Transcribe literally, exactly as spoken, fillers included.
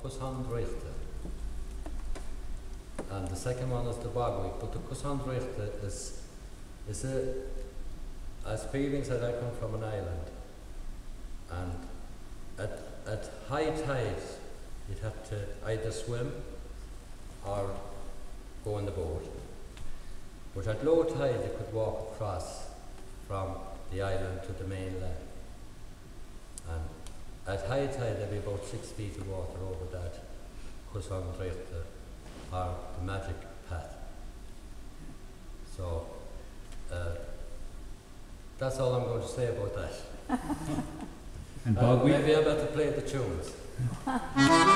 Cushandrichte. And the second one is the Bogwick. But the Cushandrichte is, is a, as feelings that I come from an island. And at, at high tide, you'd have to either swim or go on the boat. But at low tide, you could walk across from the island to the mainland. And at high tide, there'd be about six feet of water over that Cushandrichte, or the magic path. So, uh, that's all I'm going to say about that. And uh, Bogwick? Maybe I better play the tunes.